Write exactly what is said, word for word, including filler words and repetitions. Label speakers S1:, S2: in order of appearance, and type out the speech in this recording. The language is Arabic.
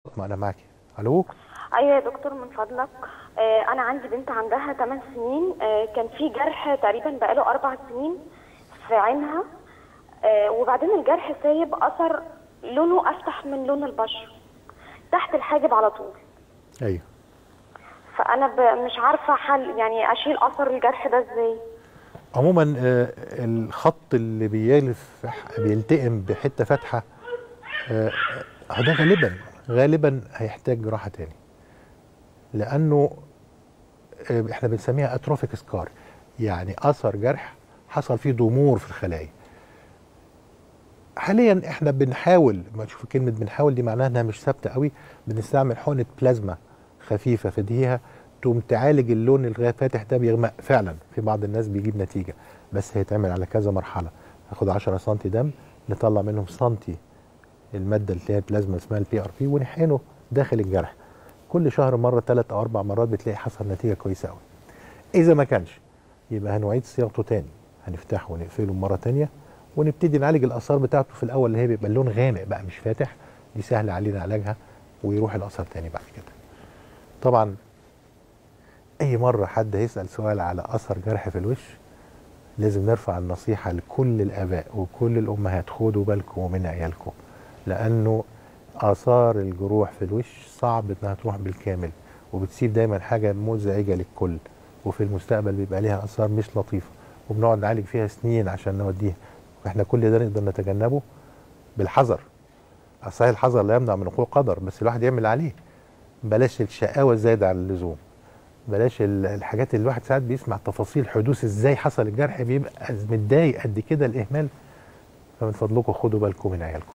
S1: ما انا معاكي. الو.
S2: ايوه يا دكتور من فضلك. آه انا عندي بنت عندها ثمان سنين. آه كان في جرح تقريبا بقاله اربع سنين في عينها. آه وبعدين الجرح سايب اثر لونه افتح من لون البشره تحت الحاجب على طول.
S1: ايوه.
S2: فانا ب- مش عارفه حل، يعني اشيل اثر الجرح ده ازاي؟
S1: عموما آه، الخط اللي بيلف بيلتئم بحته فاتحه، آه، آه، ده غالبا غالبا هيحتاج جراحه تاني، لانه آه، احنا بنسميها اتروفيك سكار، يعني اثر جرح حصل فيه ضمور في الخلايا. حاليا احنا بنحاول، ما تشوف كلمه بنحاول دي معناها انها مش ثابته قوي، بنستعمل حقنه بلازما خفيفه في دقيقه تقوم تعالج اللون الفاتح ده، بيغمق فعلا في بعض الناس بيجيب نتيجه، بس هيتعمل على كذا مرحله. ناخد عشرة سنتي دم، نطلع منهم سنتي الماده اللي هي البلازما اسمها البي ار بي، ونحقنه داخل الجرح كل شهر مره، ثلاث او اربع مرات، بتلاقي حصل نتيجه كويسه قوي. اذا ما كانش يبقى هنعيد صياغته تاني، هنفتحه ونقفله مره تانيه، ونبتدي نعالج الاثار بتاعته في الاول اللي هي بيبقى اللون غامق بقى مش فاتح، دي سهل علينا علاجها، ويروح الاثر تاني بعد كده. طبعا اي مره حد هيسال سؤال على اثر جرح في الوش، لازم نرفع النصيحه لكل الاباء وكل الامهات، خدوا بالكم من عيالكم، لانه اثار الجروح في الوش صعب انها تروح بالكامل، وبتسيب دايما حاجه مزعجه للكل، وفي المستقبل بيبقى ليها اثار مش لطيفه، وبنقعد نعالج فيها سنين عشان نوديها. واحنا كل ده نقدر نتجنبه بالحذر. صحيح الحذر لا يمنع من وقوع قدر، بس الواحد يعمل اللي عليه. بلاش الشقاوه الزايده عن اللزوم، بلاش ال- الحاجات اللي الواحد ساعات بيسمع تفاصيل حدوث ازاي حصل الجرح بيبقى متضايق قد كده الاهمال. فمن فضلكم خدوا بالكم من عيالكم.